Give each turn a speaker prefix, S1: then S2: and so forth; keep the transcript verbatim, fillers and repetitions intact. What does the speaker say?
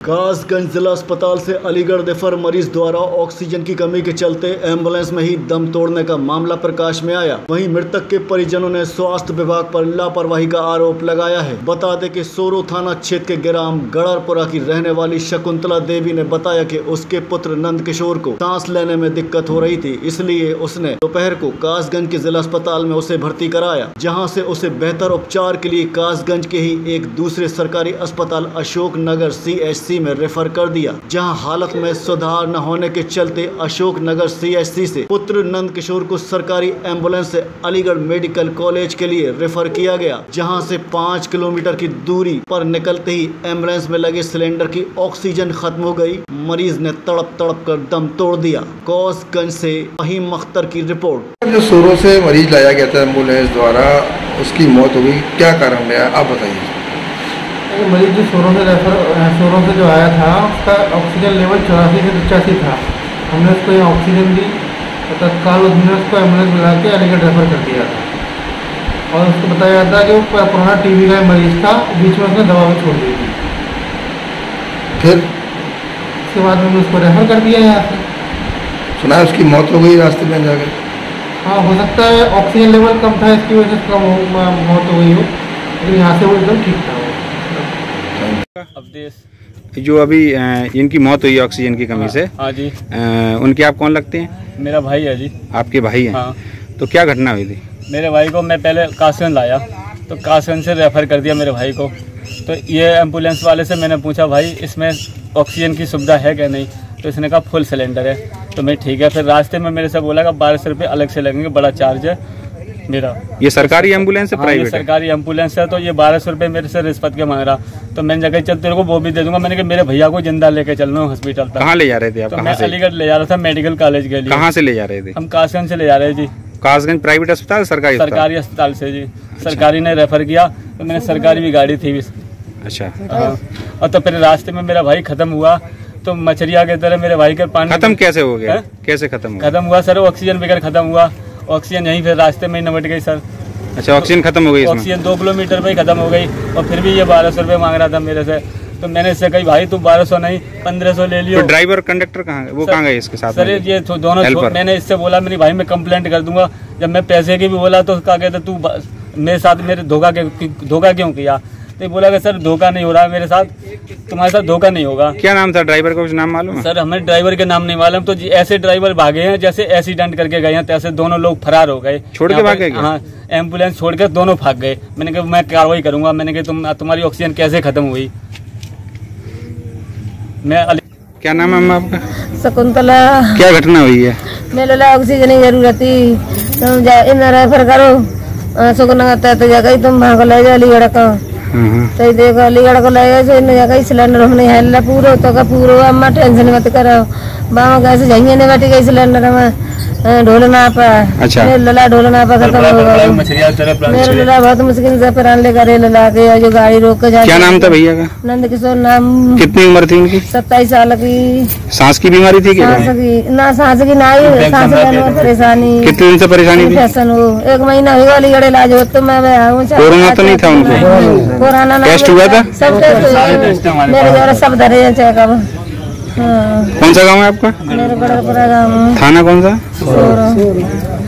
S1: कासगंज जिला अस्पताल से अलीगढ़ रेफर मरीज द्वारा ऑक्सीजन की कमी के चलते एम्बुलेंस में ही दम तोड़ने का मामला प्रकाश में आया। वहीं मृतक के परिजनों ने स्वास्थ्य विभाग पर लापरवाही का आरोप लगाया है। बता दें कि सोरो थाना क्षेत्र के ग्राम गड़रपुरा की रहने वाली शकुंतला देवी ने बताया कि उसके पुत्र नंद किशोर को सांस लेने में दिक्कत हो रही थी, इसलिए उसने दोपहर को कासगंज के जिला अस्पताल में उसे भर्ती कराया, जहाँ से उसे बेहतर उपचार के लिए कासगंज के ही एक दूसरे सरकारी अस्पताल Ashok Nagar C H C में रेफर कर दिया, जहां हालत में सुधार न होने के चलते Ashok Nagar C H C से पुत्र नंद किशोर को सरकारी एम्बुलेंस से अलीगढ़ मेडिकल कॉलेज के लिए रेफर किया गया, जहां से पाँच किलोमीटर की दूरी पर निकलते ही एम्बुलेंस में लगे सिलेंडर की ऑक्सीजन खत्म हो गई। मरीज ने तड़प तड़प कर दम तोड़ दिया। कासगंज से फहीम अख्तर की रिपोर्ट।
S2: जो सोरो से मरीज लाया गया था एम्बुलेंस द्वारा, उसकी मौत हो गई, क्या कारण है आप बताइए।
S3: मरीज जो सोरो से रेफर सोरो से जो आया था उसका ऑक्सीजन लेवल चौरासी से पचासी था। हमने उसको यहाँ ऑक्सीजन दी तो तत्काल उसने उसको एम्बुलेंस मिला के अलीगढ़ रेफर कर दिया था और उसको बताया जाता है कि वो पुराना टीबी का मरीज था, बीच में उसने दवा भी छोड़ दी थी।
S2: फिर
S3: उसके बाद हमने उसको रेफर कर दिया यहाँ से।
S2: सुना है उसकी मौत हो गई रास्ते में जाकर।
S3: हाँ, हो सकता है ऑक्सीजन लेवल कम था, इसकी वजह से कम मौत हो गई हो, लेकिन यहाँ से वो एकदम ठीक था।
S4: जो अभी इनकी मौत हुई ऑक्सीजन की कमी से,
S5: हाँ जी।
S4: आ, उनके आप कौन लगते हैं?
S5: मेरा भाई है जी।
S4: आपके भाई हैं?
S5: हाँ।
S4: तो क्या घटना हुई थी?
S5: मेरे भाई को मैं पहले कासगंज लाया तो कासगंज से रेफर कर दिया मेरे भाई को। तो ये एम्बुलेंस वाले से मैंने पूछा, भाई इसमें ऑक्सीजन की सुविधा है क्या? नहीं। तो इसने कहा फुल सिलेंडर है। तो मैं ठीक है। फिर रास्ते में मेरे से बोला कि बारह सौ रुपये अलग से लगेंगे, बड़ा चार्ज है मेरा।
S4: ये सरकारी एम्बुलेंस है?
S5: हाँ,
S4: प्राइवेट?
S5: सरकारी एम्बुलेंस है। तो ये बारह सौ रुपये मेरे से रिश्वत के मांग रहा। तो मैंने जगह चल तेरे को वो भी दे दूंगा। मैंने कहा मेरे भैया को जिंदा लेके चलना हॉस्पिटल तक।
S4: कहाँ ले जा रहे थे आप?
S5: तो मैं अलीगढ़ ले जा रहा था मेडिकल कॉलेज के लिए।
S4: कहाँ से ले जा रहे थे?
S5: हम कासगंज से ले जा रहे जी।
S4: कासगंज प्राइवेट अस्पताल? सरकारी
S5: सरकारी अस्पताल से जी। सरकारी ने रेफर किया तो मैंने सरकारी भी गाड़ी थी।
S4: अच्छा।
S5: हाँ। और तो फिर रास्ते में मेरा भाई खत्म हुआ तो मछरिया के तरह मेरे भाई के पानी
S4: खत्म कैसे हो गया? कैसे खत्म हुआ?
S5: खत्म हुआ सर, ऑक्सीजन बगैर खत्म हुआ। ऑक्सीजन यहीं फिर रास्ते में ही नमट गई सर।
S4: अच्छा, ऑक्सीजन खत्म हो गई?
S5: ऑक्सीजन दो किलोमीटर पे ही खत्म हो गई और फिर भी ये बारह सौ रुपये मांग रहा था मेरे से। तो मैंने इससे कही भाई तू बारह सौ नहीं पंद्रह सौ ले लियो।
S4: तो ड्राइवर कंडक्टर कहाँ, वो कहाँ गए इसके साथ?
S5: सर ये दोनों, मैंने इससे बोला मेरी भाई मैं कंप्लेंट कर दूंगा। जब मैं पैसे की भी बोला तो कहा कहते तू मेरे साथ मेरे धोखा धोखा क्यों किया? तो बोला कि सर धोखा नहीं हो रहा है मेरे साथ, तुम्हारे साथ धोखा नहीं होगा।
S4: क्या नाम था ड्राइवर का? कुछ नाम मालूम है?
S5: सर हमें ड्राइवर के नाम नहीं मालूम। तो ऐसे ड्राइवर भागे हैं जैसे एक्सीडेंट करके गए हैं, तैसे दोनों लोग फरार हो गए,
S4: छोड़ के भागे।
S5: हाँ, एम्बुलेंस छोड़ के दोनों भाग गए। मैंने कहा मैं कार्रवाई करूंगा। मैंने कहा तुम तुम्हारी ऑक्सीजन कैसे खत्म हुई? मैं
S4: क्या नाम है आपका?
S6: शकुंतला।
S4: क्या घटना हुई है?
S6: मेरे लिए ऑक्सीजन की जरूरत थी, तुम रेफर करो सुखनगर तो जगह तुम भाग ले जाओ अलीगढ़ का। तो देखो अलीगढ़ को ले जाए सिलेंडर हमने हेल्ला पूरा तो का पूरा अम्मा टेंशन मत करो बाबा कैसे जाइए ने बैठी गई सिलेंडर में ढोलना पा। अच्छा। लला ढोलना पा खत्म हो गया मेरे लला बहुत मुश्किल से प्राण लेकर लला के जो गाड़ी रोक के जा।
S4: क्या नाम था भैया का?
S6: नंद किशोर नाम।
S4: कितनी उम्र थी उनकी?
S6: सत्ताईस साल की।
S4: सांस की बीमारी थी क्या?
S6: सांस की ना, सांस की नहीं, सांस में परेशानी।
S4: कितने दिन से परेशानी थी?
S6: हो एक महीना हुआ अलीगढ़ इलाज हो तो मैं
S4: कोरोना तो नहीं था उनको?
S6: कोरोना
S4: टेस्ट हुआ था?
S6: सब टेस्ट मेरे द्वारा सब धरे चेकअप।
S4: कौन सा गाँव है आपका?
S6: मेरे गड़रपुरा गाँव।
S4: थाना कौन सा?